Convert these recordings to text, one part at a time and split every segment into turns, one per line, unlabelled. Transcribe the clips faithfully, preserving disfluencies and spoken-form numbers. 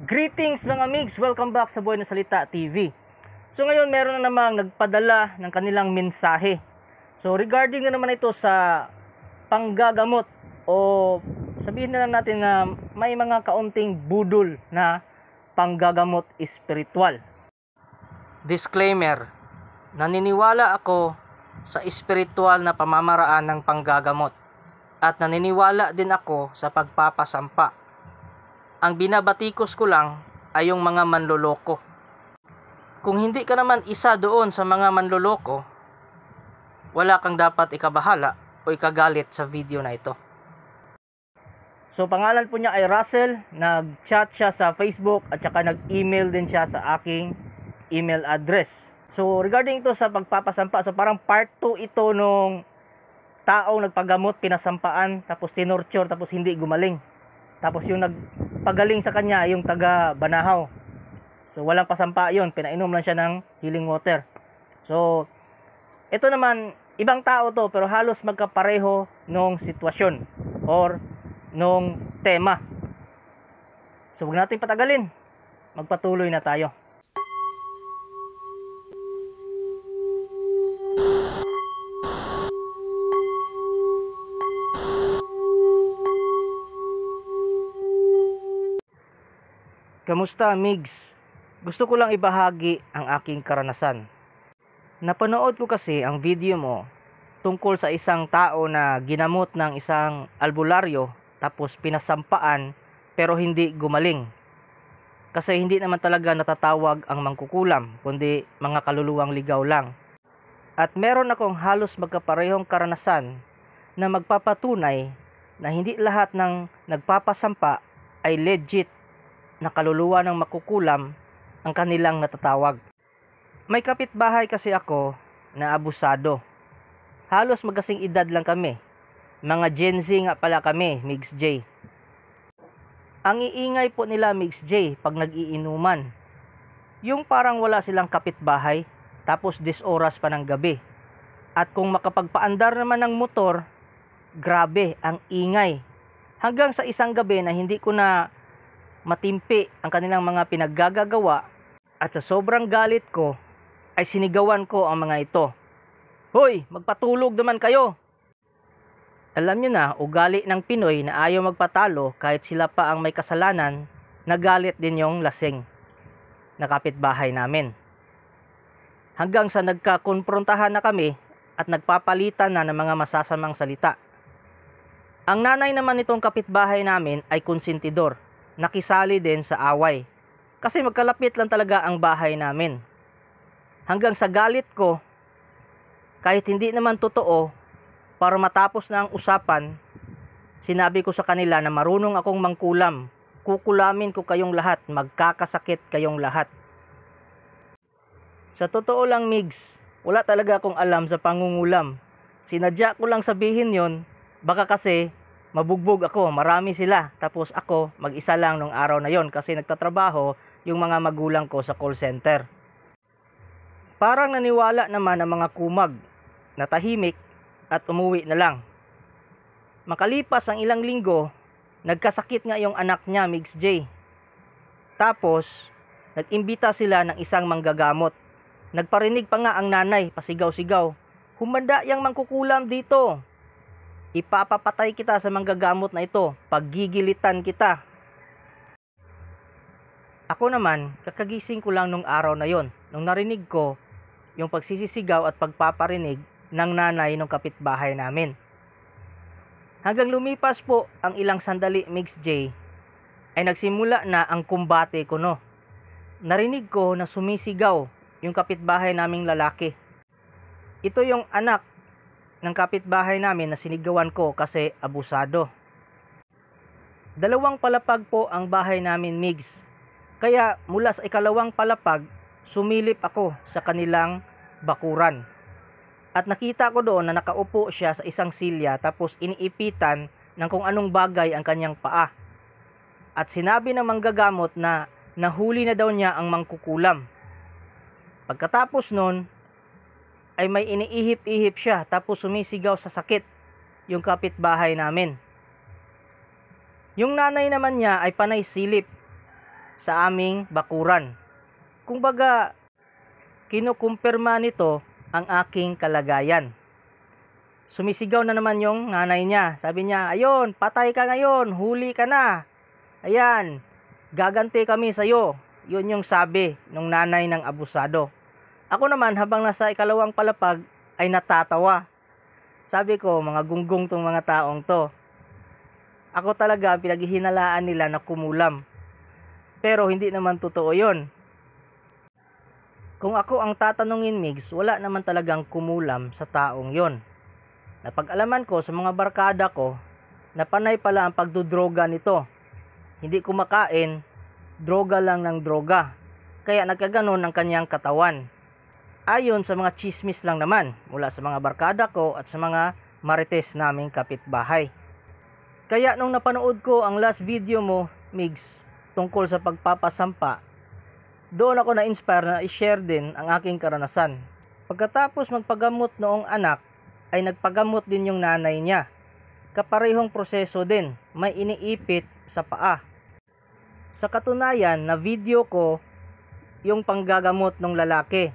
Greetings mga migs! Welcome back sa Buhay na Salita T V. So ngayon meron na namang nagpadala ng kanilang mensahe. So regarding na naman ito sa panggagamot o sabihin na lang natin na may mga kaunting budol na panggagamot espiritual. Disclaimer, naniniwala ako sa espiritual na pamamaraan ng panggagamot at naniniwala din ako sa pagpapasampa. Ang binabatikos ko lang ay yung mga manloloko. Kung hindi ka naman isa doon sa mga manloloko, wala kang dapat ikabahala o ikagalit sa video na ito. So pangalan po niya ay Russell, nag-chat siya sa Facebook at saka nag-email din siya sa aking email address. So regarding ito sa pagpapasampa, so parang part two ito nung taong nagpagamot, pinasampaan, tapos tinorture, tapos hindi gumaling. Tapos yung nagpagaling sa kanya, yung taga Banahaw. So walang pasampa yun, pinainom lang siya ng healing water. So ito naman, ibang tao to, pero halos magkapareho nung sitwasyon or nung tema. So huwag natin patagalin, magpatuloy na tayo. Kamusta migs? Gusto ko lang ibahagi ang aking karanasan. Napanood ko kasi ang video mo tungkol sa isang tao na ginamot ng isang albularyo tapos pinasampaan pero hindi gumaling. Kasi hindi naman talaga natatawag ang mangkukulam kundi mga kaluluwang ligaw lang. At meron akong halos magkaparehong karanasan na magpapatunay na hindi lahat ng nagpapasampa ay legit na kaluluwa ng makukulam ang kanilang natatawag. May kapitbahay kasi ako na abusado. Halos magkasing edad lang kami. Mga Gen Z nga pala kami, Migs J. Ang iingay po nila, Migs J, pag nag-iinuman. Yung parang wala silang kapitbahay, tapos dis oras pa ng gabi. At kung makapagpaandar naman ng motor, grabe, ang ingay. Hanggang sa isang gabi na hindi ko na matimpi ang kanilang mga pinaggagawa at sa sobrang galit ko ay sinigawan ko ang mga ito. Hoy, magpatulog naman kayo! Alam nyo na, ugali ng Pinoy na ayaw magpatalo kahit sila pa ang may kasalanan, nagalit din yung lasing na kapitbahay namin. Hanggang sa nagkakonfrontahan na kami at nagpapalitan na ng mga masasamang salita. Ang nanay naman nitong kapitbahay namin ay konsentidor. Nakisali din sa away. Kasi magkalapit lang talaga ang bahay namin. Hanggang sa galit ko, kahit hindi naman totoo, para matapos na ang usapan, sinabi ko sa kanila na marunong akong mangkulam. Kukulamin ko kayong lahat, magkakasakit kayong lahat. Sa totoo lang migs, wala talaga akong alam sa pangungulam. Sinadya ko lang sabihin yon, baka kasi mabugbog ako, marami sila. Tapos ako, mag-isa lang nung araw na yon kasi nagtatrabaho yung mga magulang ko sa call center. Parang naniwala naman ang mga kumag, natahimik at umuwi na lang. Makalipas ang ilang linggo, nagkasakit nga yung anak niya, Migs J. Tapos, nag-imbita sila ng isang manggagamot. Nagparinig pa nga ang nanay, pasigaw-sigaw, "Humanda yang mangkukulam dito. Ipapapatay kita sa manggagamot na ito, paggigilitan kita." Ako naman, kakagising ko lang nung araw na yon, nung narinig ko yung pagsisisigaw at pagpaparinig ng nanay ng kapitbahay namin. Hanggang lumipas po ang ilang sandali, Migs J, ay nagsimula na ang kumbate ko no. Narinig ko na sumisigaw yung kapitbahay naming lalaki. Ito yung anak ng kapitbahay namin na sinigawan ko kasi abusado. Dalawang palapag po ang bahay namin, Migs. Kaya mula sa ikalawang palapag, sumilip ako sa kanilang bakuran. At nakita ko doon na nakaupo siya sa isang silya tapos iniipitan ng kung anong bagay ang kanyang paa. At sinabi ng manggagamot na nahuli na daw niya ang mangkukulam. Pagkatapos nun, ay may iniihip-ihip siya tapos sumisigaw sa sakit yung kapitbahay namin. Yung nanay naman niya ay panay silip. sa aming bakuran. Kumbaga, kinukumpirma nito ang aking kalagayan. Sumisigaw na naman yung nanay niya. Sabi niya, ayun, patay ka ngayon, huli ka na. Ayan, gaganti kami sa'yo. Yun yung sabi ng nanay ng abusado. Ako naman, habang nasa ikalawang palapag, ay natatawa. Sabi ko, mga gunggong tong mga taong to. Ako talaga, pinaghihinalaan nila na kumulam. Pero hindi naman totoo yun. Kung ako ang tatanungin, Migs, wala naman talagang kumulam sa taong yon. Napag-alaman ko sa mga barkada ko, na panay pala ang pagdudroga nito. Hindi kumakain, droga lang ng droga. Kaya nagkaganon ang kanyang katawan. Ayon sa mga chismis lang naman, mula sa mga barkada ko at sa mga marites naming kapitbahay. Kaya nung napanood ko ang last video mo, Migs, tungkol sa pagpapasampa, doon ako na-inspire na i-share din ang aking karanasan. Pagkatapos magpagamot noong anak, ay nagpagamot din yung nanay niya. Kaparehong proseso din, may iniipit sa paa. Sa katunayan, na video ko yung panggagamot ng lalaki.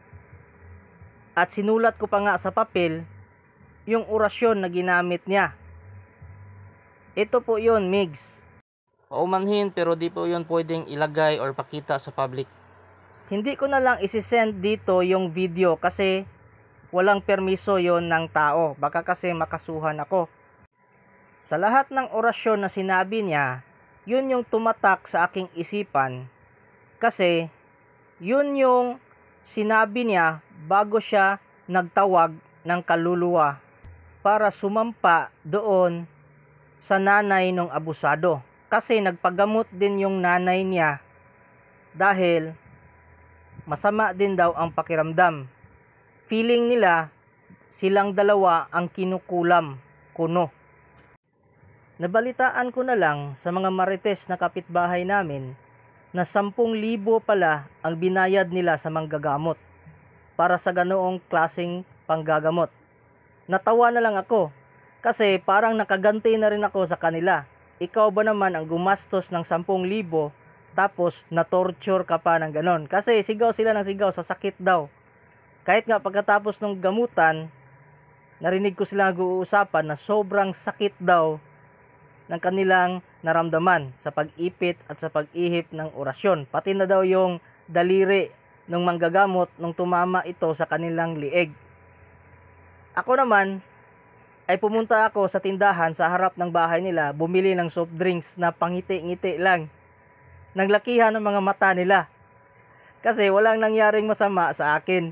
At sinulat ko pa nga sa papel yung orasyon na ginamit niya. Ito po yun, Migs. Paumanhin pero di po yun pwedeng ilagay or pakita sa public. Hindi ko na lang isisend dito yung video kasi walang permiso yon ng tao. Baka kasi makasuhan ako. Sa lahat ng orasyon na sinabi niya, yun yung tumatak sa aking isipan. Kasi yun yung sinabi niya bago siya nagtawag ng kaluluwa para sumampa doon sa nanay ng abusado. Kasi nagpagamot din yung nanay niya dahil masama din daw ang pakiramdam. Feeling nila silang dalawa ang kinukulam kuno. Nabalitaan ko na lang sa mga marites na kapitbahay namin na sampung libo pala ang binayad nila sa manggagamot para sa ganoong klaseng panggagamot. Natawa na lang ako kasi parang nakaganti na rin ako sa kanila. Ikaw ba naman ang gumastos ng sampung libo tapos na-torture ka pa ng ganon? Kasi sigaw sila ng sigaw sa sakit daw. Kahit nga pagkatapos ng gamutan, narinig ko sila nag-uusapan na sobrang sakit daw ng kanilang naramdaman sa pag-ipit at sa pag-ihip ng orasyon. Pati na daw yung daliri ng manggagamot nung tumama ito sa kanilang lieg. Ako naman, ay pumunta ako sa tindahan sa harap ng bahay nila, bumili ng soft drinks na pangiti-ngiti lang. Naglakihan ng mga mata nila. Kasi walang nangyaring masama sa akin.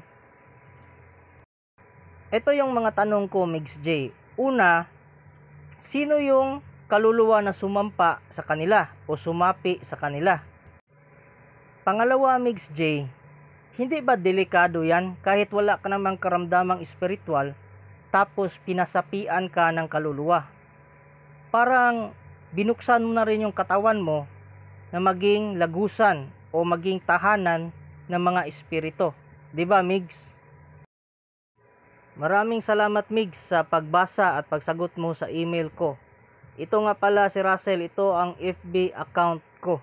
Ito yung mga tanong ko, Migs J. Una, sino yung kaluluwa na sumampa sa kanila o sumapi sa kanila? Pangalawa, Migs J, hindi ba delikado yan kahit wala ka namang karamdamang espiritual tapos pinasapian ka ng kaluluwa? Parang binuksan mo na rin yung katawan mo na maging lagusan o maging tahanan ng mga espiritu. Diba, Migs? Maraming salamat, Migs, sa pagbasa at pagsagot mo sa email ko. Ito nga pala si Russell, ito ang F B account ko.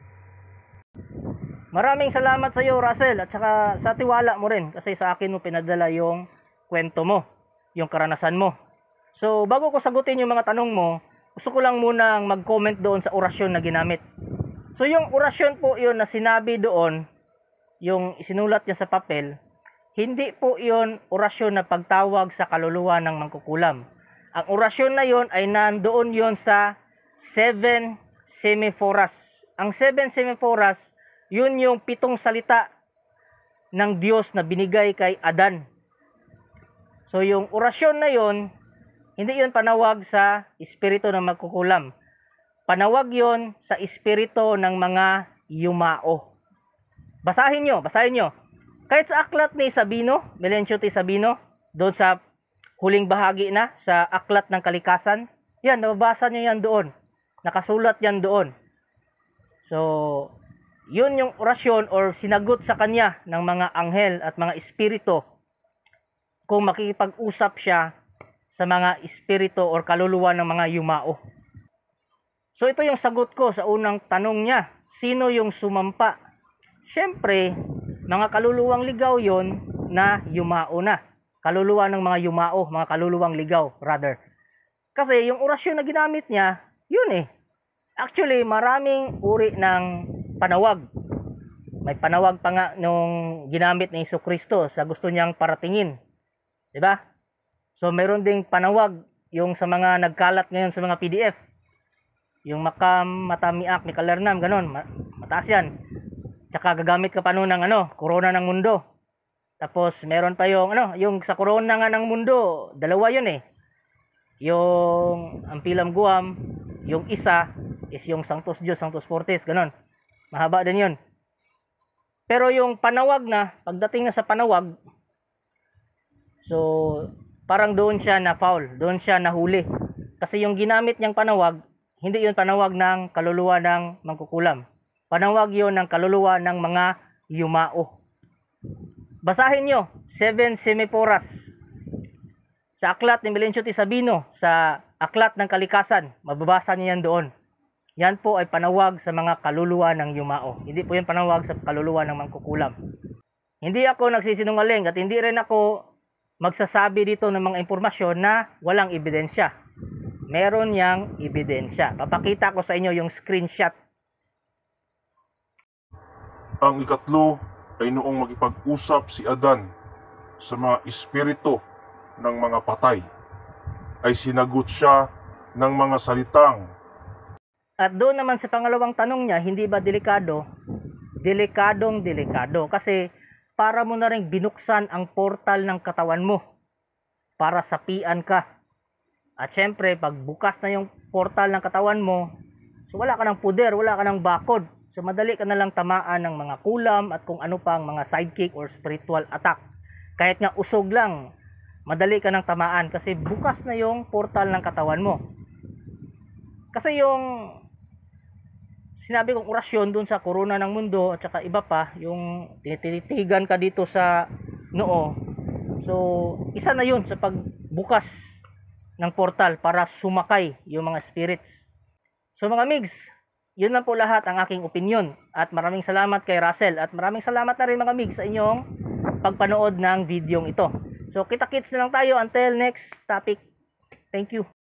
Maraming salamat sa iyo, Russell, at saka sa tiwala mo rin kasi sa akin mo pinadala yung kwento mo, yung karanasan mo. So, bago ko sagutin yung mga tanong mo, gusto ko lang munang mag-comment doon sa orasyon na ginamit. So, yung orasyon po yun na sinabi doon, yung isinulat niya sa papel, hindi po yun orasyon na pagtawag sa kaluluwa ng mangkukulam. Ang orasyon na yon ay nandoon yon sa seven semiphoras. Ang seven semiphoras, yun yung pitong salita ng Diyos na binigay kay Adan. So yung orasyon na yon, hindi yon panawag sa espiritu ng magkukulam. Panawag yon sa espiritu ng mga yumao. Basahin nyo, basahin nyo. Kahit sa aklat ni Sabino, Melencio T. Sabino, doon sa huling bahagi na sa Aklat ng Kalikasan, yan, nababasa nyo yan doon. Nakasulat yan doon. So, yun yung orasyon or sinagot sa kanya ng mga anghel at mga espiritu kung makikipag-usap siya sa mga espiritu or kaluluwa ng mga yumao. So, ito yung sagot ko sa unang tanong niya. sino yung sumampa? Siyempre, mga kaluluwang ligaw yon na yumao na. Kaluluwa ng mga yumao, mga kaluluwang ligaw, rather. Kasi yung orasyon na ginamit niya, yun eh. Actually, maraming uri ng panawag. May panawag pa nga nung ginamit ni Jesucristo sa gusto niyang paratingin. 'Di ba? So, meron ding panawag yung sa mga nagkalat ngayon sa mga P D F. Yung makam, matamiak, mikalernam, ganon. Mataas yan. Tsaka gagamit ka pa nun ng ano, corona ng mundo. Tapos meron pa yung ano, yung sa corona nga ng mundo, dalawa yun eh. Yung Ampilam Guam, yung isa is yung Sanctus Dios, Sanctus Fortis, ganon. Mahaba din yun. Pero yung panawag na, pagdating na sa panawag, so parang doon siya na foul, doon siya nahuli. Kasi yung ginamit niyang panawag, hindi yun panawag ng kaluluwa ng mangkukulam. Panawag yun ng kaluluwa ng mga yumao. Basahin nyo, Seven Semiporas. Sa aklat ni Melencio T. Sabino, sa aklat ng kalikasan, mababasa niyo yan doon. Yan po ay panawag sa mga kaluluwa ng yumao. Hindi po yan panawag sa kaluluwa ng mangkukulam. Hindi ako nagsisinungaling at hindi rin ako magsasabi dito ng mga impormasyon na walang ebidensya. Meron yang ebidensya. Papakita ko sa inyo yung screenshot.
Ang ikatlo ay noong makipag-usap si Adan sa mga espiritu ng mga patay, ay sinagot siya ng mga salitang.
At doon naman sa pangalawang tanong niya, hindi ba delikado? Delikadong delikado. Kasi para mo na rin binuksan ang portal ng katawan mo para sapian ka. At syempre, pag bukas na yung portal ng katawan mo, so wala ka ng puder, wala ka ng bakod. So madali ka na lang tamaan ng mga kulam at kung ano pang mga sidekick or spiritual attack. Kahit nga usog lang, madali ka nang tamaan kasi bukas na yung portal ng katawan mo. Kasi yung sinabi kong orasyon dun sa corona ng mundo at saka iba pa, yung tinititigan ka dito sa noo. So, isa na yun sa pagbukas ng portal para sumakay yung mga spirits. So mga migs, yun lang po lahat ang aking opinion. At maraming salamat kay Russell. At maraming salamat na rin mga migs sa inyong pagpanood ng videong ito. So kita-kits na lang tayo until next topic. Thank you.